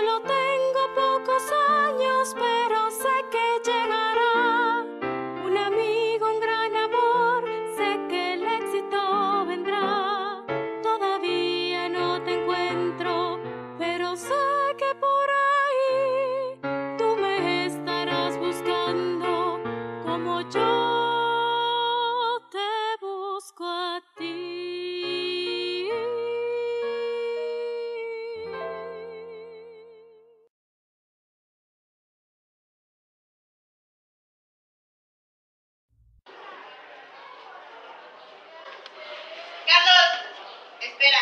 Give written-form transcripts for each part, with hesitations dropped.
Solo tengo pocos años, pero sé que llegará un amigo, un gran amor. Sé que el éxito vendrá. Todavía no te encuentro, pero sé que por ahí tú me estarás buscando como yo te busco a ti. Carlos, espera.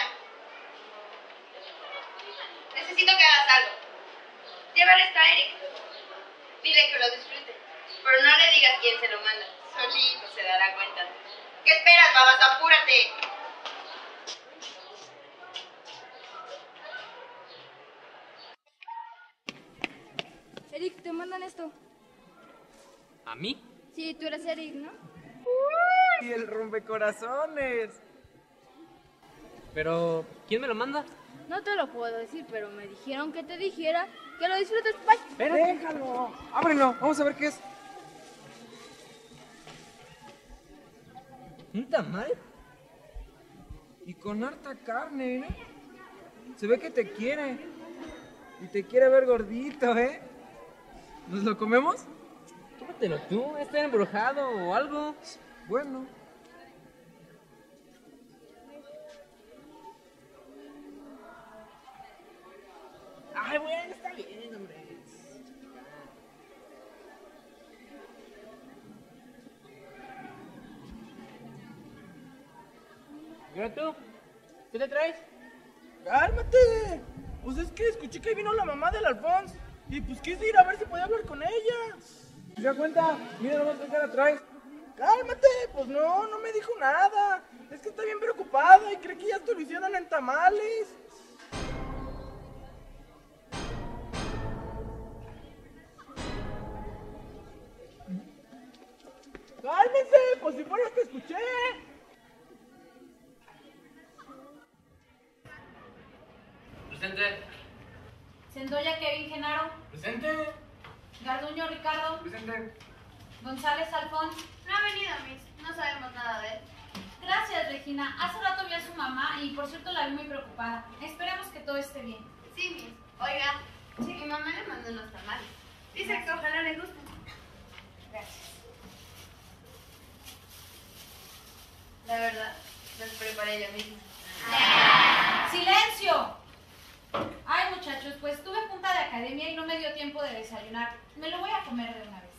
Necesito que hagas algo. Llévale esto a Eric. Dile que lo disfrute. Pero no le digas quién se lo manda. Solito se dará cuenta. ¿Qué esperas, babas? Apúrate. Eric, te mandan esto. ¿A mí? Sí, tú eres Eric, ¿no? ¡Y el rompecorazones! Pero, ¿quién me lo manda? No te lo puedo decir, pero me dijeron que te dijera que lo disfrutes. Bye. Pero déjalo, ábrelo, vamos a ver qué es. ¿Un tamal? Y con harta carne, ¿eh? Se ve que te quiere. Y te quiere ver gordito, ¿eh? ¿Nos lo comemos? Tómatelo tú, está embrujado o algo. Bueno. Ay, bueno, está bien, hombre. ¿Y ahora tú? ¿Qué te traes? ¡Cálmate! Pues es que escuché que vino la mamá del Alfonso y pues quise ir a ver si podía hablar con ella. ¿Se da cuenta? Mira nomás qué cara traes. ¡Cálmate! Pues no me dijo nada. Es que está bien preocupada y cree que ya te lo hicieron en tamales. ¡Cálmense! Pues si fuera que escuché. Presente. Sendoya Kevin Genaro. Presente. Garduño Ricardo. Presente. González Alfón. No ha venido, Miss. No sabemos nada de él. Gracias, Regina. Hace rato vi a su mamá y por cierto la vi muy preocupada. Esperemos que todo esté bien. Sí, Miss. Oiga, mi mamá le mandó unos tamales. Dice que ojalá le gusten. Gracias. La verdad, los preparé yo misma. ¡Silencio! Ay, muchachos, pues tuve junta de academia y no me dio tiempo de desayunar. Me lo voy a comer de una vez.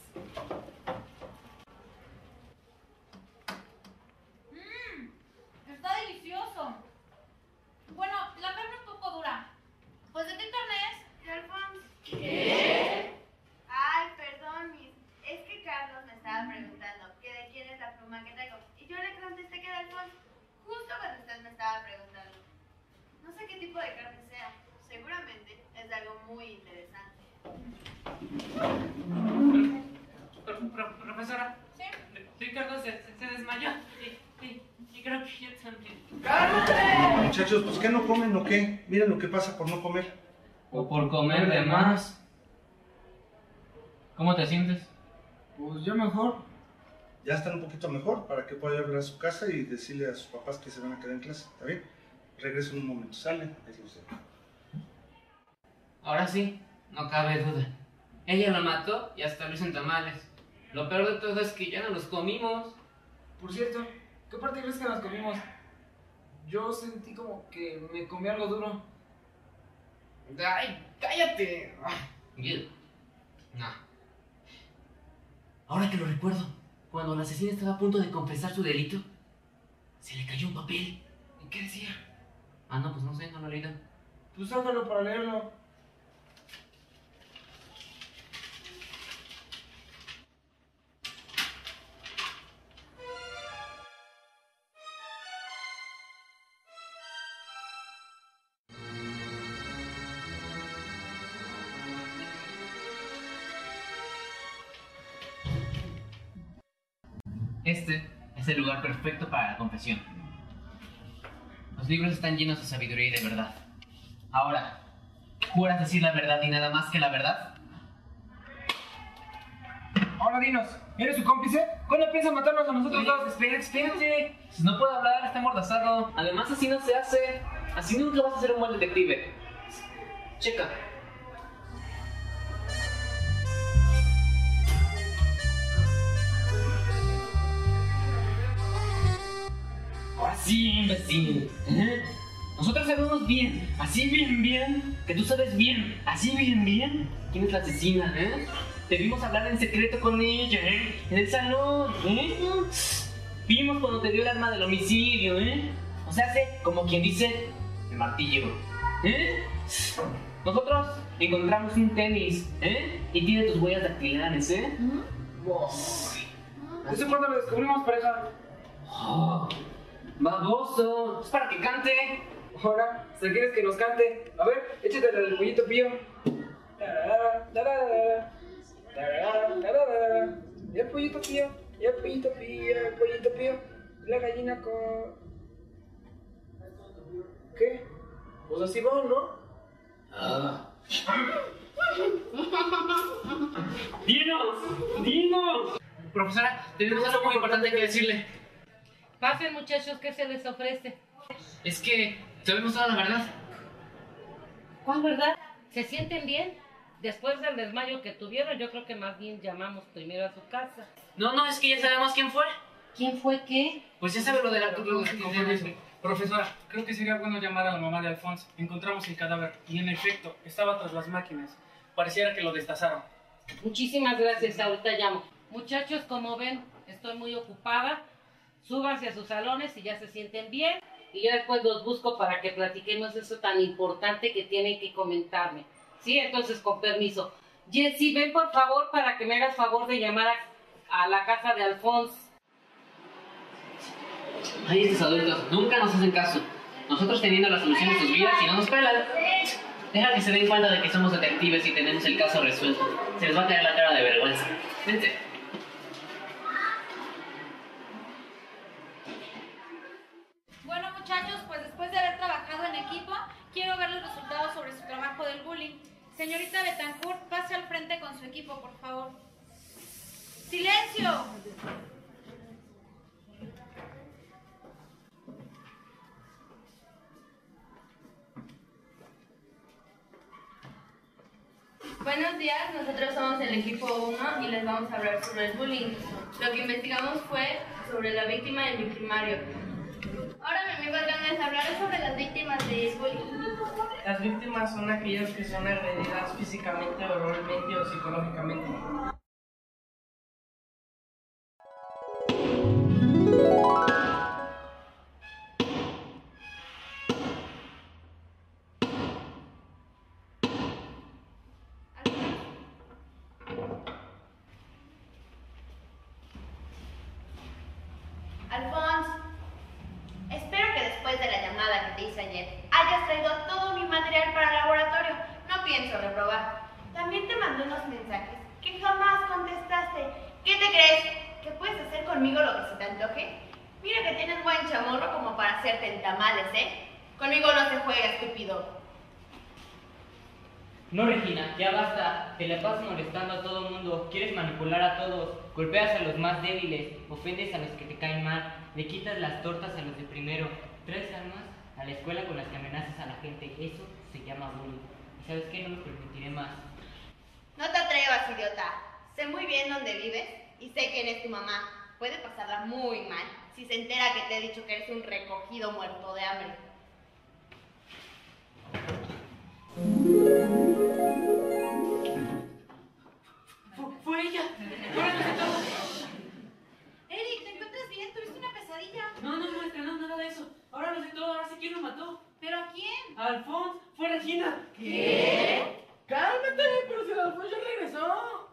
Está delicioso. Bueno, la carne un poco dura. Pues, ¿de qué carne es? ¿De Alfonso? ¿Qué? Ay, perdón, Miss. Es que Carlos me estaba preguntando que de quién es la pluma que traigo. Y yo le contesté que de Alfonso, justo cuando usted me estaba preguntando. No sé qué tipo de carne sea. Seguramente es de algo muy interesante. Profesora. ¿Sí? Ricardo se desmayó. Y creo que yo también. Muchachos, pues ¿qué no comen o qué? Miren lo que pasa por no comer. O por comer de más. ¿Cómo te sientes? Pues ya mejor. Ya están un poquito mejor para que pueda ir a su casa y decirle a sus papás que se van a quedar en clase. ¿Está bien? Regreso en un momento. Salen. Ahí los dejo. Ahora sí, no cabe duda. Ella lo mató y hasta lo hizo en tamales. Lo peor de todo es que ya no los comimos. Por cierto, ¿qué parte crees que nos comimos? Yo sentí como que me comí algo duro. ¡Ay, cállate! No. Ahora que lo recuerdo, cuando la asesina estaba a punto de confesar su delito, se le cayó un papel. ¿Y qué decía? Ah, no, pues no sé, no lo he leído. Pues sácalo para leerlo. Este es el lugar perfecto para la confesión. Los libros están llenos de sabiduría y de verdad. Ahora, ¿Juras decir la verdad y nada más que la verdad? Ahora dinos, ¿eres su cómplice? ¿Cuándo piensa matarnos a nosotros dos? Espérate. No puedo hablar, está amordazado. Además, así no se hace. Así nunca vas a ser un buen detective. Checa. Ahora sí, imbécil. Nosotros sabemos bien, así bien, que tú sabes bien, así bien, quién es la asesina, Debimos hablar en secreto con ella, en el salón, Vimos cuando te dio el arma del homicidio, O sea, como quien dice, el martillo, Nosotros encontramos un tenis, Y tiene tus huellas dactilares, ¿Eso cuándo lo descubrimos, pareja? Oh, baboso, es para que cante. Ahora, si quieres que nos cante. A ver, échate el pollito pío. El pollito pío, el pollito pío, el pollito pío. La gallina con... ¿Qué? Pues así va, ¿no? ¡Dinos! Profesora, tenemos algo muy importante que decirle. Pasen, muchachos, ¿qué se les ofrece? Es que sabemos toda la verdad. ¿Cuál verdad? ¿Se sienten bien? Después del desmayo que tuvieron, yo creo que más bien llamamos primero a su casa. No, es que ya sabemos quién fue. ¿Quién fue qué? Pues ya sabe lo de la... Profesora, creo que sería bueno llamar a la mamá de Alphonse. Encontramos el cadáver y en efecto, estaba tras las máquinas. Pareciera que lo destazaron. Muchísimas gracias, ahorita llamo. Muchachos, como ven, estoy muy ocupada. Súbanse a sus salones si ya se sienten bien. Y yo después los busco para que platiquemos eso tan importante que tienen que comentarme. Sí, entonces con permiso. Jessy, ven por favor para que me hagas favor de llamar a la casa de Alphonse. Ay, estos adultos nunca nos hacen caso. Nosotros teniendo la solución de sus vidas y no nos pelan. Deja que se den cuenta de que somos detectives y tenemos el caso resuelto. Se les va a caer la cara de vergüenza. Vente. Bueno, muchachos, pues después de haber trabajado en equipo, quiero ver los resultados sobre su trabajo del bullying. Señorita Betancourt, pase al frente con su equipo, por favor. ¡Silencio! Buenos días, nosotros somos el equipo 1 y les vamos a hablar sobre el bullying. Lo que investigamos fue sobre la víctima y el victimario. Ahora mi amigo Adrián les hablará sobre las víctimas de bullying. Las víctimas son aquellas que son agredidas físicamente, oralmente o psicológicamente. Alphonse, espero que después de la llamada que te hice ayer hayas traído todo mi material para el laboratorio. No pienso reprobar. También te mandé unos mensajes que jamás contestaste. ¿Qué te crees? ¿Que puedes hacer conmigo lo que se te antoje? Mira que tienes buen chamorro como para hacerte en tamales, ¿eh? Conmigo no se juega, estúpido. No, Regina, ya basta. Te la pasas molestando a todo el mundo. Quieres manipular a todos. Golpeas a los más débiles. Ofendes a los que te caen mal. Le quitas las tortas a los de primero. Traes armas a la escuela con las que amenazas a la gente. Eso se llama bullying. ¿Y sabes qué? No lo permitiré más. No te atrevas, idiota. Sé muy bien dónde vives y sé quién es tu mamá. Puede pasarla muy mal si se entera que te he dicho que eres un recogido muerto de hambre. ¡Fue ella! Eric, ¿te encuentras bien? ¿Tuviste una pesadilla? No, maestra, no, nada de eso. Ahora lo sé todo, ahora sí quién lo mató. ¿Pero a quién? A Alphonse, fue Regina. ¿Qué? ¡Cálmate! Pero si el Alphonse ya regresó.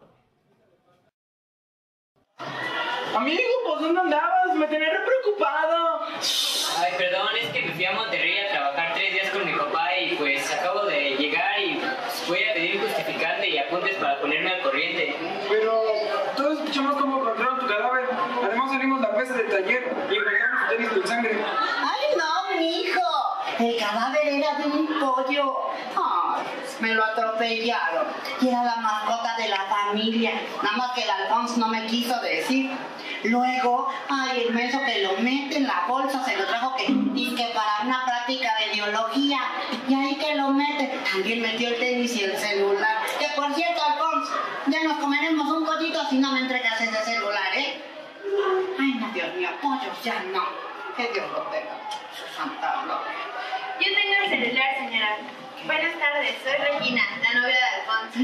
Amigo, pues ¿dónde andabas? Me tenía re preocupado. Ay, perdón, es que me fui a Monterrey a trabajar 3 días con mi papá y pues acabo de llegar y pues, voy a pedir justificante y apuntes para ponerme al corriente. Pero todos escuchamos cómo encontraron tu cadáver. Además salimos la pesa del taller y encontramos tu tenis con sangre. ¡Ay, no, mijo! El cadáver era de un pollo. ¡Ay! me lo atropellaron. Y era la mascota de la familia. Nada más que el Alfonso no me quiso decir. Luego, ay, el menso que lo mete en la bolsa, se lo trajo que para una práctica de biología. Y ahí que lo mete, también metió el tenis y el celular. Que por cierto, Alfonso, ya nos comeremos un pollito si no me entregas ese celular, ¿eh? Ay, no, Dios mío, pollos ya no. Que Dios lo tenga. Santa Gloria. Yo tengo el celular, señora. Buenas tardes, soy Regina, la novia de Alfonso.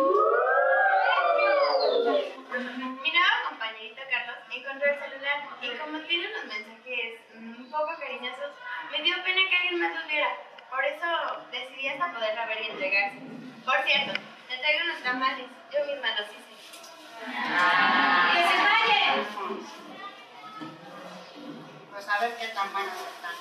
Mi nuevo compañerito Carlos encontró el celular y como tiene unos mensajes un poco cariñosos, me dio pena que alguien más los viera. Por eso decidí hasta poderla ver y entregarse. Por cierto, le traigo unos tamales, yo misma los hice. ¡Que se vayan! Pues a ver qué tan buenos están.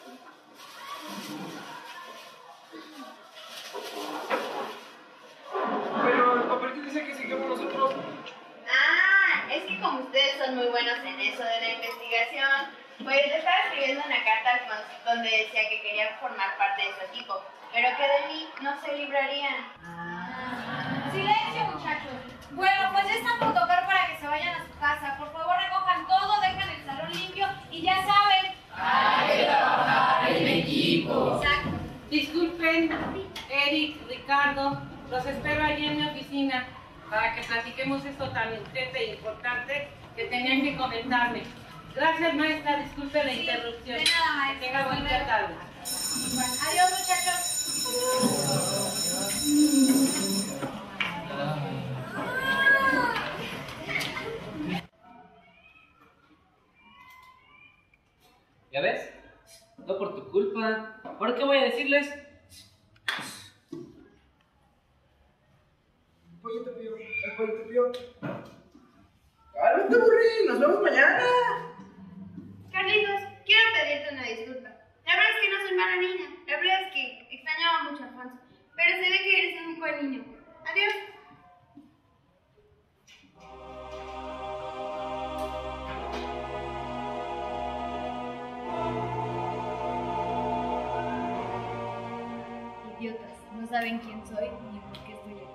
Pero el papelito dice que sigamos nosotros. Ah, es que como ustedes son muy buenos en eso de la investigación, pues le estaba escribiendo una carta a Alfonso donde decía que quería formar parte de su equipo, pero que de mí no se librarían. Silencio, muchachos. Bueno, pues ya están por tocar para que se vayan a su casa. Por favor, recojan todo, dejan el salón limpio y ya saben. Hay que trabajar en equipo. Exacto. Disculpen, Eric, Ricardo, los espero allí en mi oficina para que platiquemos esto tan urgente e importante que tenían que comentarme. Gracias, maestra, disculpe la interrupción. De nada, maestra. Que tenga bonita tarde. Adiós, muchachos. ¿Ya ves? No por tu culpa. ¿Ahora qué voy a decirles? Pollito pío, el pollito pío. ¡Cálmate, burrín! ¡Nos vemos mañana! Carlitos, quiero pedirte una disculpa. La verdad es que no soy mala niña. La verdad es que extrañaba mucho a Alfonso. Pero se ve que eres un buen niño. Adiós. Idiotas, no saben quién soy ni por qué estoy aquí.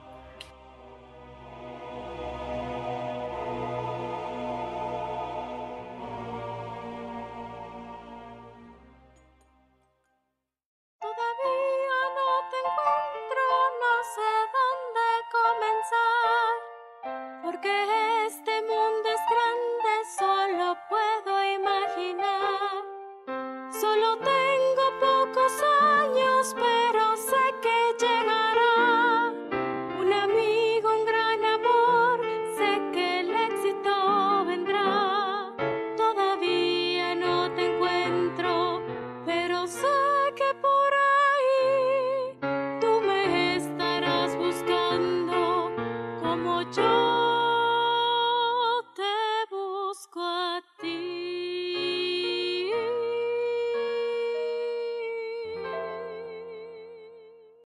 Todavía no te encuentro, no sé dónde comenzar, porque este mundo es grande, solo puedo imaginar. Solo tengo pocos años, pero sé que llegará un amigo, un gran amor, sé que el éxito vendrá. Todavía no te encuentro, pero soy